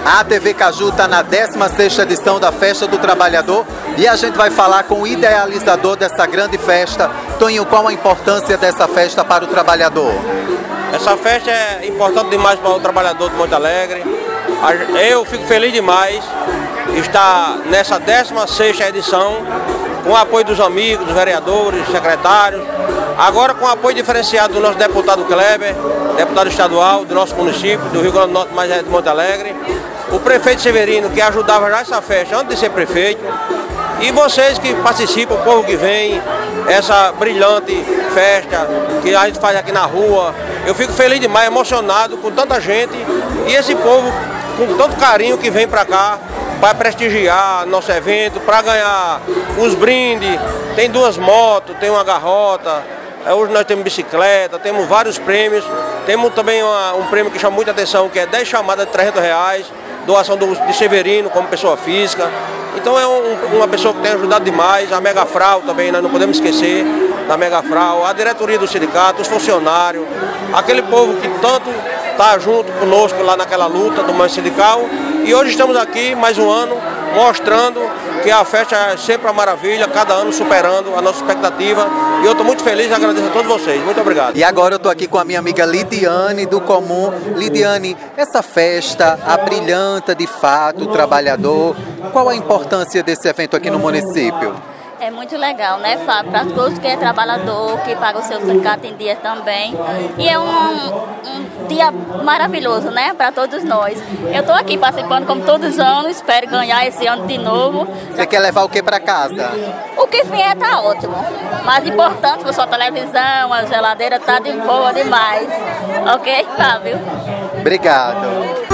A TV Caju está na 16ª edição da Festa do Trabalhador e a gente vai falar com o idealizador dessa grande festa. Toninho, qual a importância dessa festa para o trabalhador? Essa festa é importante demais para o trabalhador de Monte Alegre. Eu fico feliz demais de estar nessa 16ª edição, com o apoio dos amigos, dos vereadores, secretários, agora com o apoio diferenciado do nosso deputado Kleber, deputado estadual do nosso município, do Rio Grande do Norte, mas é de Monte Alegre, o prefeito Severino, que ajudava já essa festa antes de ser prefeito, e vocês que participam, o povo que vem, essa brilhante festa que a gente faz aqui na rua. Eu fico feliz demais, emocionado com tanta gente e esse povo com tanto carinho que vem para cá para prestigiar nosso evento, para ganhar os brindes. Tem 2 motos, tem uma garrota, hoje nós temos bicicleta, temos vários prêmios. Temos também um prêmio que chama muita atenção, que é 10 chamadas de R$300, doação de Severino como pessoa física. Então é uma pessoa que tem ajudado demais. A Mega Frau também, nós não podemos esquecer da Mega Frau, a diretoria do sindicato, os funcionários, aquele povo que tanto está junto conosco lá naquela luta do movimento sindical. E hoje estamos aqui mais um ano mostrando que a festa é sempre uma maravilha, cada ano superando a nossa expectativa. E eu estou muito feliz e agradeço a todos vocês. Muito obrigado. E agora eu estou aqui com a minha amiga Lidiane do Comum. Lidiane, essa festa abrilhanta de fato o trabalhador. Qual a importância desse evento aqui no município? É muito legal, né, Fábio? Para todos que é trabalhador, que paga o seu sindicato em dia também. E é um dia maravilhoso, né, para todos nós. Eu estou aqui participando como todos os anos, espero ganhar esse ano de novo. Você quer levar o que para casa? O que vier tá ótimo. Mais importante, a sua televisão, a geladeira tá de boa demais. Ok, Fábio? Obrigado.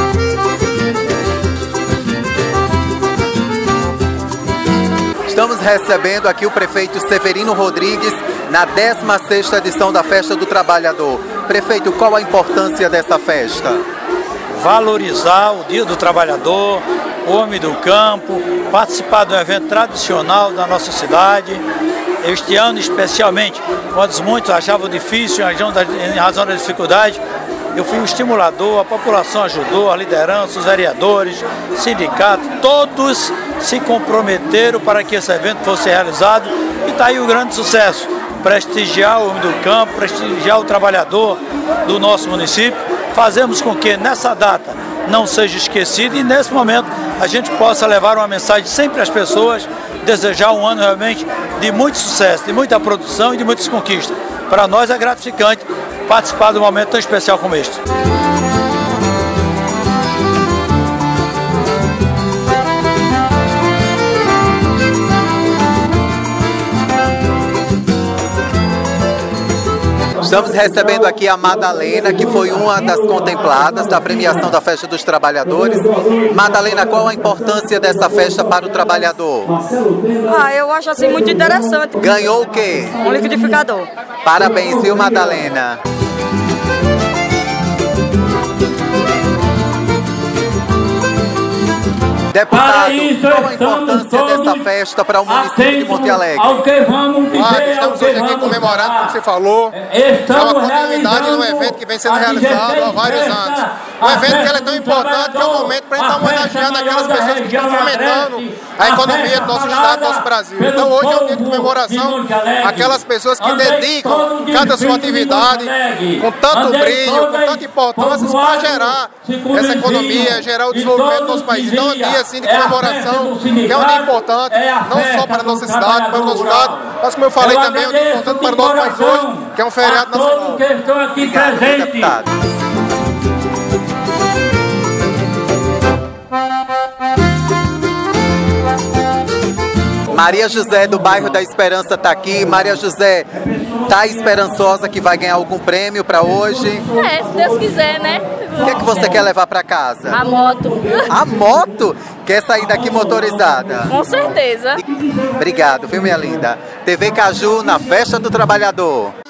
Estamos recebendo aqui o prefeito Severino Rodrigues na 16ª edição da Festa do Trabalhador. Prefeito, qual a importância dessa festa? Valorizar o Dia do Trabalhador, o homem do campo, participar de um evento tradicional da nossa cidade. Este ano especialmente, quando muitos achavam difícil em razão da dificuldade, eu fui um estimulador, a população ajudou, a liderança, os vereadores, sindicato, todos se comprometeram para que esse evento fosse realizado e está aí o grande sucesso, prestigiar o homem do campo, prestigiar o trabalhador do nosso município. Fazemos com que nessa data não seja esquecido e nesse momento a gente possa levar uma mensagem sempre às pessoas, desejar um ano realmente de muito sucesso, de muita produção e de muitas conquistas. Para nós é gratificante participar de um momento tão especial como este. Estamos recebendo aqui a Madalena, que foi uma das contempladas da premiação da Festa dos Trabalhadores. Madalena, qual a importância dessa festa para o trabalhador? Eu acho assim muito interessante. Ganhou o quê? Um liquidificador. Parabéns, viu, Madalena? Deputado, qual a importância dessa festa para o município de Monte Alegre? Estamos hoje aqui comemorando, como você falou, é uma continuidade de um evento que vem sendo realizado há vários anos. Um evento que é tão importante que é um momento para a gente estar homenageando aquelas pessoas que estão fomentando a economia do nosso estado, do nosso Brasil. Então hoje é um dia de comemoração aquelas pessoas que dedicam cada sua atividade com tanto brilho, com tanta importância para gerar essa economia, gerar o desenvolvimento do nosso país. Então é um dia assim, de comemoração, que é um dia importante, não só para a nossa cidade, para o nosso estado, mas como eu falei também, é um dia importante para o nosso país hoje, que é um feriado nacional. Obrigado, deputado. Maria José, do bairro da Esperança, está aqui. Maria José, está esperançosa que vai ganhar algum prêmio para hoje? Se Deus quiser, né? O que é que você quer levar para casa? A moto. A moto? Quer sair daqui motorizada? Com certeza. Obrigado, viu, minha linda? TV Caju na Festa do Trabalhador.